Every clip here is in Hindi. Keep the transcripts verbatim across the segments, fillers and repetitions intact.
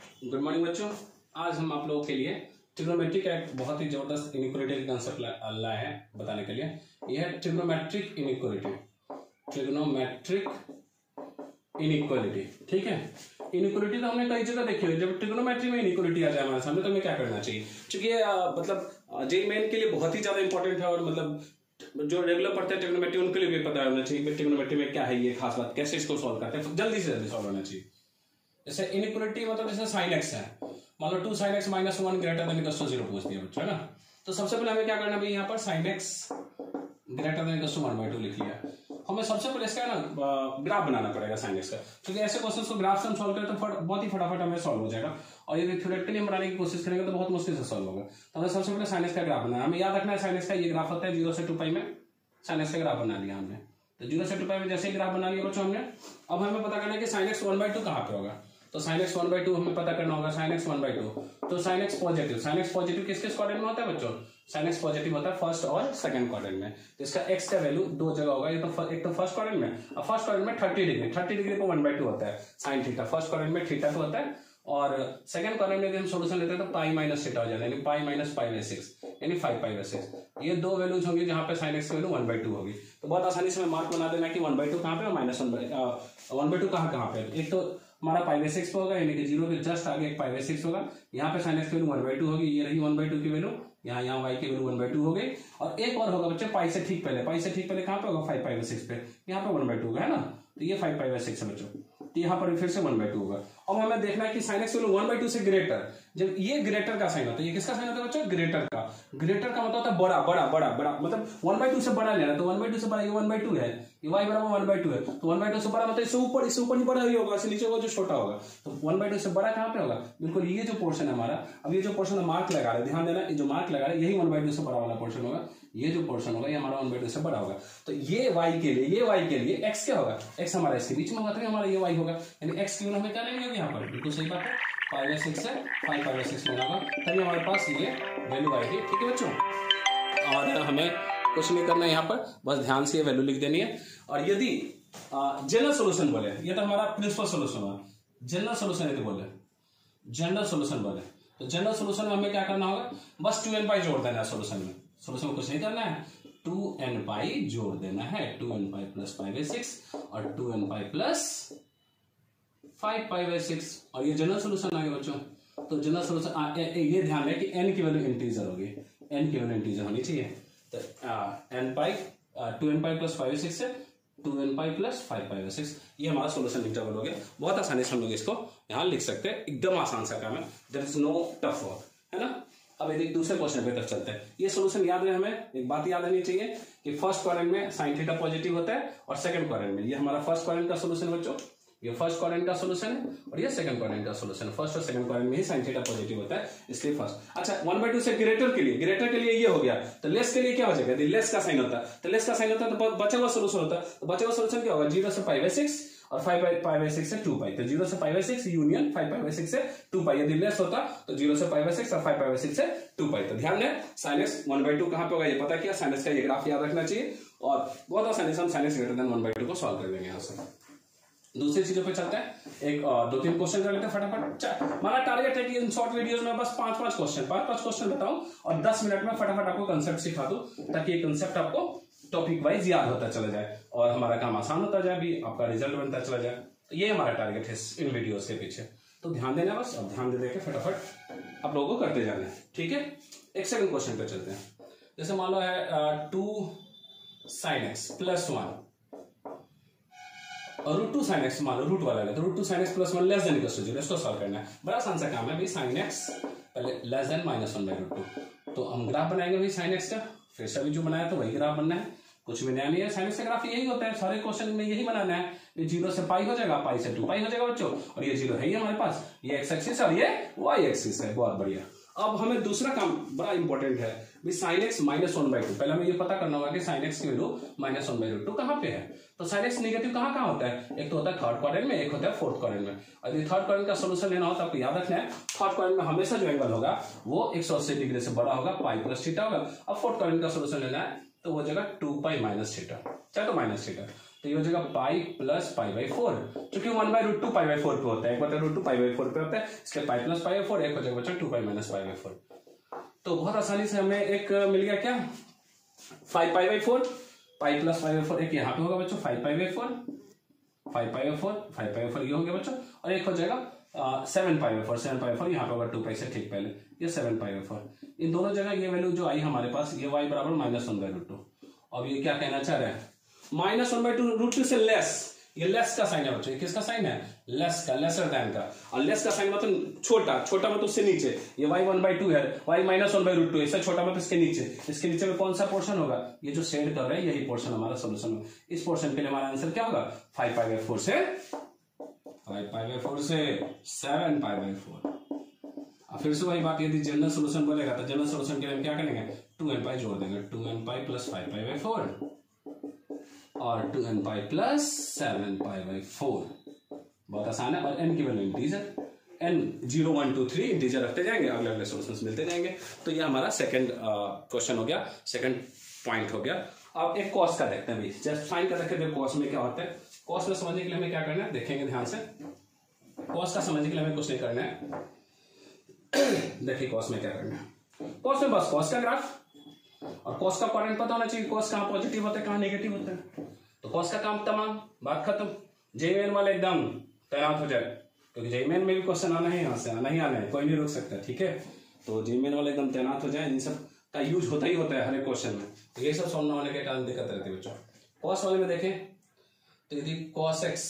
गुड मॉर्निंग बच्चों। आज हम आप लोगों के लिए ट्रिग्नोमेट्री का एक बहुत ही जबरदस्त इनइक्वालिटी का कंसेप्ट लाए हैं बताने के लिए। यह है ट्रिग्नोमेट्रिक इनइक्वालिटी। ट्रिग्नोमेट्रिक इनइक्वालिटी, ठीक है। इनइक्वालिटी तो हमने कई जगह देखी है। जब ट्रिग्नोमेट्री में इनइक्वालिटी आ जाए हमारे सामने तो हमें क्या करना चाहिए, क्योंकि ये मतलब जेई मेन के लिए बहुत ही ज्यादा इंपॉर्टेंट है और मतलब जो रेगुलर पढ़ते हैं ट्रिग्नोमेट्री उनके लिए भी पता होना चाहिए कि ट्रिग्नोमेट्री में क्या है, ये खास बात कैसे इसको सॉल्व करते हैं, जल्दी से जल्दी सॉल्व होना चाहिए। जैसे इनइक्वालिटी मतलब जैसे साइन एक्स है, मान लो two sine x minus one greater than equal to zero पूछ दिया बच्चों, है ना। तो सबसे पहले हमें क्या करना भाई, यहाँ पर sine x greater than equal to one by two लिख लिया। हमें सबसे पहले इसका ना ग्राफ बनाना पड़ेगा साइन एक्स का, क्योंकि ऐसे क्वेश्चन को ग्राफ से हम सॉल्व करें तो बहुत ही फटाफट हमें सॉल्व हो जाएगा, और यदि थ्योरेटिकली हम बनाने की कोशिश करेंगे तो बहुत मुश्किल से सॉल्व होगा। तो हमें सबसे पहले साइन एक्स का ग्राफ बनाना। हमें याद रखना है साइन एक्स का ये ग्राफ होता है जीरो से टू पाई में। साइन एक्स का ग्राफ बना लिया हमने, तो जीरो से टू पाई में जैसे ही ग्राफ बना लिया बच्चों हमने, अब हमें पता करना है कि sine x one by two कहाँ पे होगा। तो sine x one by two हमें पता करना होगा, sine x one by two. तो sine x positive, sine x positive किस किस क्वाड्रेंट में होता है बच्चों, साइन एक्स पॉजिटिव होता है फर्स्ट और सेकंड क्वाड्रेंट में। तो इसका एक्स का वैल्यू दो जगह होगा, ये तो एक तो फर्स्ट क्वाड्रेंट में, अब फर्स्ट क्वाड्रेंट में थर्टी डिग्री थर्टी डिग्री को वन बाई टू होता है साइन थीटा, फर्स्ट क्वाड्रेंट में थीटा टू होता है, और सेकंड क्वाड्रेंट में यदि हम सोल्यूशन लेते हैं तो पाई माइनस थीटा हो जाता है, यानी pi minus pi by six, यानी फाइव पाई बाई सिक्स। ये दो वैल्यूज होंगी जहां पे साइन एक्स की वैल्यू वन बाई टू होगी। तो बहुत आसानी से मार्क बना देना कि वन बाई टू कहाँ पे और minus one by one by two कहाँ कहाँ पे। एक तो हमारा पाई बाई सिक्स पे होगा, यानी कि जीरो के जस्ट आगे एक पाई बाई सिक्स होगा। यहाँ पे साइन एक्स की वैल्यू वन बाई टू होगी, ये रही वन बाई टू की वैल्यू, यहाँ यहाँ वाई की वैल्यू वन बाई टू हो गई। और एक और होगा बच्चे पाई से ठीक पहले, पाई से ठीक पहले कहाँ पे होगा, फाइव पाई बाई सिक्स पे, यहाँ पे वन बाई टू होगा, है ना। तो ये फाइव पाई बाई सिक्स है बच्चों, तो यहाँ पर फिर से वन बाई टू होगा। अब हमें देखना है कि sine x value one by two से ग्रेटर, जब ये ग्रेटर का साइन होता है, ये किसका साइन होता है बच्चों, ग्रेटर का। ग्रेटर का मतलब होता है बड़ा बड़ा बड़ा बड़ा, मतलब वन बाई टू से बड़ा लेना। तो वन बाई टू से बड़ा, ये वन बाई टू है, ये वाई बराबर वन बाई टू है, तो वन बाई टू से बड़ा मतलब इससे ऊपर, इससे ऊपर ही बड़ा ही होगा, इससे नीचे होगा जो छोटा होगा। तो वन बाई टू से बड़ा कहाँ पे होगा, बिल्कुल ये जो पोर्शन है हमारा, अब ये जो पोर्शन मार्क लगा रहे हैं, ध्यान देना, ये जो मार्क लगा रहे हैं यही वन बाई टू से बड़ा वाला पोर्शन होगा। ये जो पोर्शन होगा ये हमारा वन बाई टू से बड़ा होगा। तो ये वाई के लिए, ये वाई के लिए एक्स क्या होगा, एक्स हमारा इसके बीच में होगा, तो हमारा ये वाई होगा, यानी एक्स की हमें क्या लेंगे यहाँ पर, बिल्कुल सही बात है, फाइव बाई सिक्स है, फाइव फाइव बाई सिक्स लेना होगा, तभी हमारे पास ये वैल्यू आएगी। ठीक है बच्चों, और हमें कुछ नहीं करना है यहाँ पर, बस ध्यान से ये वैल्यू लिख देनी है। और यदि जनरल सोल्यूशन बोले, ये तो हमारा प्रिंसिपल सोल्यूशन हुआ, जनरल सोल्यूशन यदि बोले, जनरल सोल्यूशन बोले तो जनरल सोल्यूशन में हमें क्या करना होगा, बस टू एन पाई जोड़ देना है सोल्यूशन में। सोल्यूशन में कुछ नहीं करना है, टू एन पाई जोड़ देना है, two n pi plus five by six और two n pi plus five pi by six, और ये जनरल सोल्यूशन आ गया बच्चों। तो जनरल सोल्यूशन ये ध्यान रहे कि n की वैल्यू इंटीजर होगी, n की वैल्यू इंटीजर होनी चाहिए। तो n pi two n pi plus five six है, two n pi plus five pi by six, ये हमारा सोल्यूशन इंटरवल हो गया। बहुत आसानी से हम लोग इसको यहाँ लिख सकते हैं, एकदम आसान सा काम है, there is no tough work, है ना। अब यदि दूसरे क्वेश्चन पे तरफ चलते हैं, ये सोल्यूशन याद रहे, हमें एक बात याद रहनी चाहिए कि फर्स्ट क्वाड्रेंट में साइन थीटा पॉजिटिव होता है और सेकंड क्वाड्रेंट में, ये हमारा फर्स्ट क्वाड्रेंट का सोल्यूशन बच्चों, ये फर्स्ट क्वाड्रेंट का सोल्यूशन है और ये सेकंड क्वाड्रेंट का सोल्यूशन है। फर्स्ट और सेकंड क्वाड्रेंट में ही साइन थीटा पॉजिटिव होता है, इसलिए फर्स्ट। अच्छा, वन बाई टू से ग्रेटर के लिए, ग्रेटर के लिए ये हो गया, तो लेस के लिए क्या हो जाएगा, यदि लेस का साइन होता है तो लेस का साइन होता है तो बचा हुआ सोल्यूशन होता है, तो बचा हुआ सोल्यूशन क्या होगा, जीरो से पाई बाई सिक्स और five by pi by six से टू पाई, तो जीरो से pi by six union five pi by six से टू पाई, यदि लेस होता तो जीरो से पाई बाई सिक्स और फाइव पाई बाई सिक्स से टू पाई। तो ध्यान दें, sine x one by two कहां पे होगा ये पता किया, साइन एक्स का ये ग्राफ याद रखना चाहिए, और बहुत आसानी से हम sine x greater than one by two को सॉल्व कर लेंगे। यहाँ से दूसरी चीजों पे चलते हैं, एक दो तीन क्वेश्चन कर लेते हैं फटाफट। हमारा टारगेट है कि इन शॉर्ट वीडियोस में बस पांच पांच क्वेश्चन पांच पांच क्वेश्चन बताऊं और दस मिनट में फटाफट आपको कंसेप्ट सिखा दूं, ताकि ये कंसेप्ट आपको टॉपिक वाइज याद होता चला जाए और हमारा काम आसान होता जाए, भी आपका रिजल्ट बनता चला जाए। तो ये हमारा टारगेट है इन वीडियोस के पीछे, तो ध्यान देना बस, अब ध्यान दे देके फटाफट आप लोगों को करते जाना है। ठीक है, एक सेकंड क्वेश्चन पे चलते हैं। जैसे मान लो है two sine x plus one और रूट टू साइन एक्स, मान लो रूट वाला है, तो root two sine x plus one less than equal to zero, इसको सॉल्व करना है। बड़ा आसान सा काम है भाई, साइन एक्स पहले less than minus one by root two, तो हम ग्राफ बनाएंगे भाई साइन एक्स का, फिर से अभी जो बनाया तो वही ग्राफ बनना है, कुछ भी नया नहीं है। साइन एक्स का ग्राफ यही होता है, सारे क्वेश्चन में यही बनाना है। ये जीरो से पाई हो जाएगा, पाई से टू पाई हो जाएगा बच्चों, और ये जीरो है ही हमारे पास, ये एक्स एक्सिस और ये वाई एक्सिस है, बहुत बढ़िया। अब हमें दूसरा काम बड़ा इंपॉर्टेंट है, sine x minus one by two, पहले हमें ये पता करना होगा कि साइन एक्स की value minus one by root two कहाँ पे है। तो साइन एक्स नेगेटिव कहाँ कहाँ होता है, एक तो होता है थर्ड क्वाड्रेंट में, एक होता है फोर्थ क्वाड्रेंट में। और यदि थर्ड क्वाड्रेंट का सोल्यूशन लेना हो तो आपको याद रखना है, थर्ड क्वाड्रेंट में हमेशा जो एंगल होगा वो एक सौ अस्सी डिग्री से बड़ा होगा, पाई प्लस थीटा होगा। अब फोर्थ क्वाड्रेंट का सोल्यूशन लेना है तो वो जगह टू पाई माइनस थीटा, चाहे तो माइनस थीटा। तो ये हो जाएगा pi plus pi by four, क्योंकि one by root two pi by four पे होता है, एक बटा root two pi by four पे होता है, इसलिए pi plus pi by four, एक हो जाएगा बच्चों two pi minus pi by four. तो बहुत आसानी से हमें एक मिल गया क्या, five pi by four, pi plus pi by four, एक यहाँ पे होगा बच्चों five pi by four, five pi by four, five pi by four ये हो गया बच्चों, और एक हो जाएगा seven pi by four, seven pi by four यहाँ पे होगा टू पाई से ठीक पहले, ये सेवन पाई बाई फोर। इन दोनों जगह ये वैल्यू जो आई हमारे पास, ये वाई बराबर minus one by root two. अब ये क्या कहना चाह रहे हैं, minus one by two root two से लेस, ये लेस का साइन है बच्चों, ये किसका साइन है, लेस का, लेसर देन का, और लेस का साइन मतलब छोटा, छोटा मतलब उससे नीचे, ये y वन बाई टू है, y minus one by root two, इससे छोटा मतलब इसके नीचे, इसके नीचे में कौन सा पोर्शन होगा, ये जो शेड कर रहे हैं यही पोर्शन हमारा सोल्यूशन में, इस पोर्शन के लिए हमारा आंसर क्या होगा, फाइव पाई बाई फोर से, फाइव पाई बाई फोर से सेवन पाई बाई फोर। अब फिर से वही बात, यदि जनरल सोल्यूशन बोलेगा तो जनरल सोल्यूशन के लिए हम क्या करेंगे, टू एन पाई जोड़ देंगे, two n pi plus five pi by four और two n pi plus seven pi by four. बहुत आसान है, और एन की value integer, n zero one two three integer रखते जाएंगे, अगले अगले सोल्यूशंस मिलते जाएंगे। तो ये हमारा सेकंड क्वेश्चन हो गया, सेकंड पॉइंट हो गया। अब एक कॉस का देखते हैं भाई, जस्ट फाइन कर रखे थे कॉस में क्या होता है। कॉस में समझने के लिए हमें क्या करना है, देखेंगे ध्यान से, कॉस का समझने के लिए हमें कुछ नहीं करना है। देखिए कॉस में क्या करना है, कॉस में बस कॉस का ग्राफ और कॉस का क्वाड्रेंट पता होना चाहिए, कॉस कहाँ पॉजिटिव होता है कहाँ नेगेटिव होता है। तो कॉस का काम तमाम, बात खत्म, जेईमेन वाले एकदम तैनात हो जाए, क्योंकि जेईमेन में भी क्वेश्चन आना है, यहाँ से आना ही आना है, कोई नहीं रोक सकता, ठीक है। तो जेईमेन वाले एकदम तैनात हो जाए, इन सब का यूज होता ही होता है हर एक क्वेश्चन में, तो ये सब सॉल्व होने के कारण दिक्कत रहती है बच्चों। कॉस वाले में देखें तो यदि cos x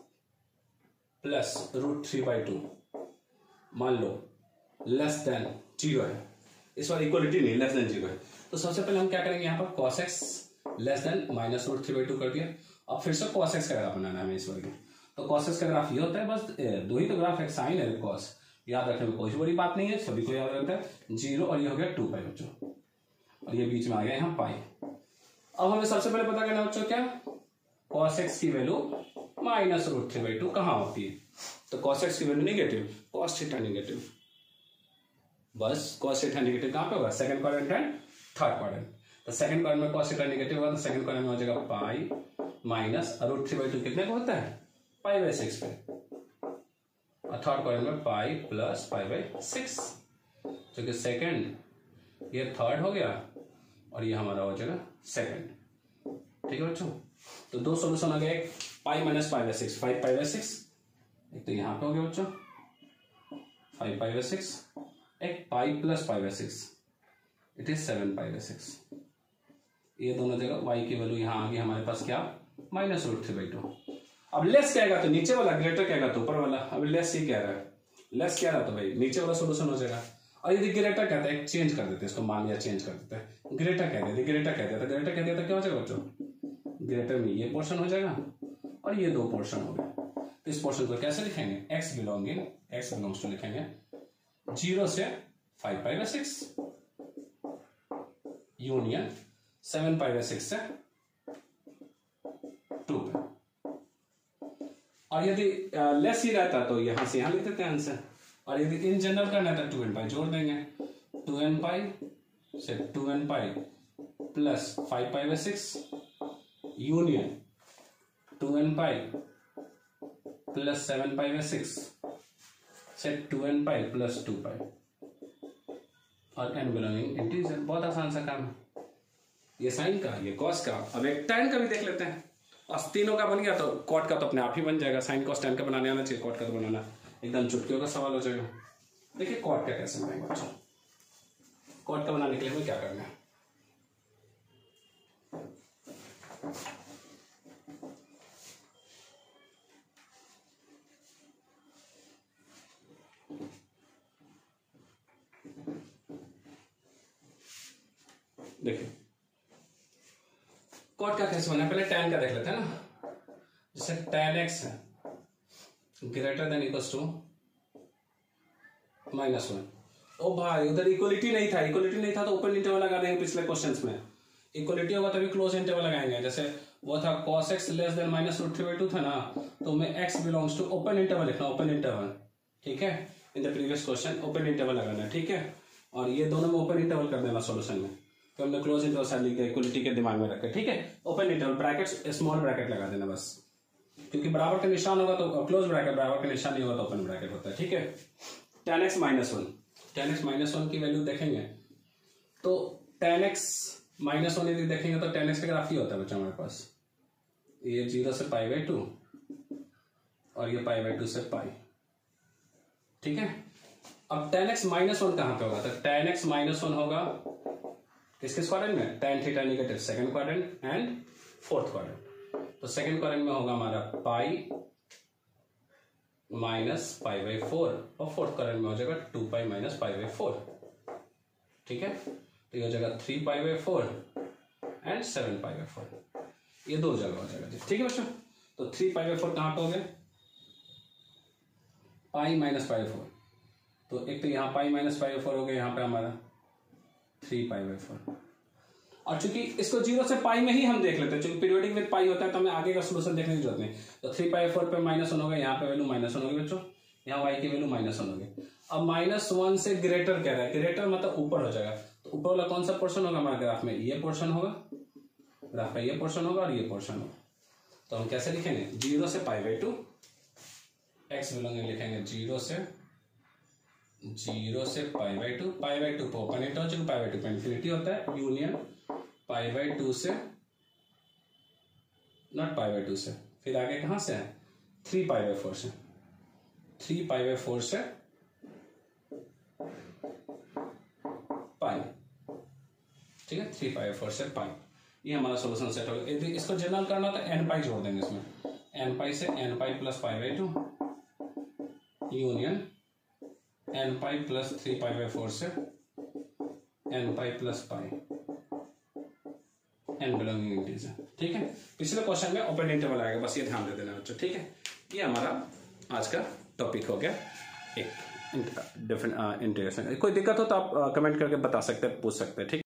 plus root three by two मान लो लेस देन जीरो है, इस बार इक्वलिटी नहीं, लेस देन जीरो है, तो सबसे पहले हम क्या करेंगे, यहाँ पर cos x less than minus root three by two कर दिया। अब फिर से cos x का ग्राफ बनाना है हमें इस बार, तो cos x का ग्राफ ये होता है, बस दो ही तो ग्राफ है, साइन है cos, याद रखने में कोई बड़ी बात नहीं है, सभी को याद रखता है, जीरो और ये हो गया टू पाई बच्चों, और ये बीच में आ गया यहाँ पाई। अब हमें सबसे पहले पता करना बच्चों क्या, cos x की value minus root three by two कहाँ होती है, तो cos x की value negative, cos theta negative, बस cos थीटा नेगेटिव कहाँ पे होगा, second quadrant and third quadrant. तो सेकंड क्वाड्रेंट में cos थीटा नेगेटिव होगा, तो सेकंड क्वाड्रेंट में हो जाएगा pi minus root three by two कितने को होता है, पाई बाई सिक्स पे, और थर्ड क्वाड्रेंट में pi plus pi by six, जो कि सेकंड ये थर्ड हो गया और ये हमारा हो जाएगा सेकंड, ठीक है बच्चों। तो दो सोल्यूशन आ गए, एक pi minus pi by six, five pi by six, एक तो यहाँ पे हो गया बच्चों फाइव पाई बाई सिक्स, एक pi plus pi by six, it is seven pi by six. ये दोनों जगह y की वैल्यू यहाँ आ गई हमारे पास क्या, minus root three by two. अब लेस कहेगा तो नीचे वाला, ग्रेटर कहेगा तो ऊपर वाला, अब लेस ही कह रहा है, लेस कह रहा तो भाई नीचे वाला सोल्यूशन हो जाएगा। और यदि ग्रेटर कहता है, चेंज कर देते हैं इसको, मान लिया चेंज कर देते हैं, ग्रेटर कह देते, ग्रेटर कह दिया, ग्रेटर कह दिया तो क्या हो जाएगा बच्चों, ग्रेटर में ये पोर्शन हो जाएगा और ये दो पोर्शन हो गए। तो इस पोर्शन को कैसे लिखेंगे, x belonging, x belongs to लिखेंगे जीरो से five pi by six union seven pi by six से टू पे। और यदि लेस ही रहता तो यहां से यहां लिख देते हैं आंसर, और यदि इन जनरल करना है तो टू एन पाई जोड़ देंगे, टू एन पाई से two n pi plus five pi by six union two n pi plus seven pi by six से two n pi plus two pi, और एन बिलोंगिंग इंटीजर। बहुत आसान सा काम है, ये साइन का, ये कॉस का। अब एक tan का भी देख लेते हैं, और तीनों का बन गया तो कॉट का तो अपने आप ही बन जाएगा, साइन कॉस tan का बनाने आना चाहिए, कॉट का तो बनाना एकदम चुटकियों का सवाल हो जाएगा। देखिए कॉट का कैसे बनाएंगे बच्चों, कॉट का बनाने के लिए हमें क्या करना है, देखिए कॉट का कैसे बना, पहले tan का देख लेते हैं ना, जैसे tan x है greater than equals to minus one. ओ भाई उधर इक्वलिटी नहीं था, इक्वलिटी नहीं था तो ओपन इंटरवल लगा देंगे, पिछले क्वेश्चंस में इक्वलिटी होगा तभी क्लोज इंटरवल लगाएंगे। जैसे वो था cos x less than minus root three by two था ना, तो मैं x belongs to open interval लिखना, ओपन इंटरवल, ठीक है, in the previous question open interval लगाना, ठीक है। और ये दोनों में ओपन इंटरवल कर देना सोल्यूशन में, तो हमने क्लोज इंटरवल इक्वलिटी के दिमाग में रखे, ठीक है। Open interval bracket small bracket लगा देना बस, क्योंकि बराबर का निशान होगा तो क्लोज ब्रैकेट, बराबर का निशान नहीं होगा तो ओपन ब्रैकेट होता है, ठीक है। Tan x minus one, tan x minus one की वैल्यू देखेंगे तो टेन एक्स माइनस वन यदि देखेंगे तो टेन एक्स का ग्राफ ही होता है बच्चा हमारे पास, ये जीरो से पाई बाई टू और ये पाई बाई टू से पाई, ठीक है। अब टेन एक्स माइनस वन कहां पे होगा, तो टेन एक्स माइनस वन होगा किस किस क्वाड्रेंट में, tan theta negative second quadrant and fourth quadrant. तो सेकंड क्वाड्रेंट में होगा हमारा pi minus pi by four और फोर्थ क्वाड्रेंट में हो जाएगा two pi minus pi by four, ठीक है। तो ये हो जाएगा three pi by four and seven pi by four, ये दो जगह हो जाएगा, ठीक है बच्चों। तो थ्री पाई बाई फोर कहां पे हो गए, pi minus pi by four, तो एक तो यहाँ pi minus pi by four हो गया, यहाँ पे हमारा थ्री पाई बाई फोर। और चूंकि इसको जीरो से पाई में ही हम देख लेते हैं, चूंकि पीरियोडिक विद पाई होता है तो हमें आगे का सोल्यूशन देखने की जरूरत नहीं। तो थ्री पाई फोर पे माइनस वन होगा, यहाँ पे वैल्यू माइनस वन होगी बच्चों, यहाँ वाई की वैल्यू माइनस वन होगी। अब माइनस वन से ग्रेटर कह रहा है, ग्रेटर मतलब ऊपर हो जाएगा, तो ऊपर वाला कौन सा पोर्शन होगा हमारे ग्राफ में, ये पोर्शन होगा, ग्राफ का ये पोर्शन होगा और ये पोर्शन होगा। तो हम कैसे लिखेंगे, जीरो से pi by two, x belonging लिखेंगे जीरो से जीरो से pi by two, pi by two open interval, चूंकि पाई बाई टू पे इन्फिनिटी होता है, यूनियन पाई बाई टू से, नॉट पाई बाई टू से, फिर आगे कहां से है, थ्री पाई बाई फोर से, थ्री पाई बाई फोर से पाई, ठीक है, थ्री पाई बाई फोर से पाई, ये हमारा सोल्यूशन सेट हो गया। यदि इसको जनरल करना तो एन पाई जोड़ देंगे इसमें, एन पाई से n pi plus pi by two union n pi plus three pi by four से n pi plus pi, n belonging integer, ठीक है। पिछले क्वेश्चन में ओपन इंटरवल आएगा, बस ये ध्यान दे देना बच्चों, ठीक है। ये हमारा आज का टॉपिक हो गया, एक डिफरेंट इंटीग्रेशन। कोई दिक्कत हो तो आप कमेंट करके बता सकते हैं, पूछ सकते हैं, ठीक।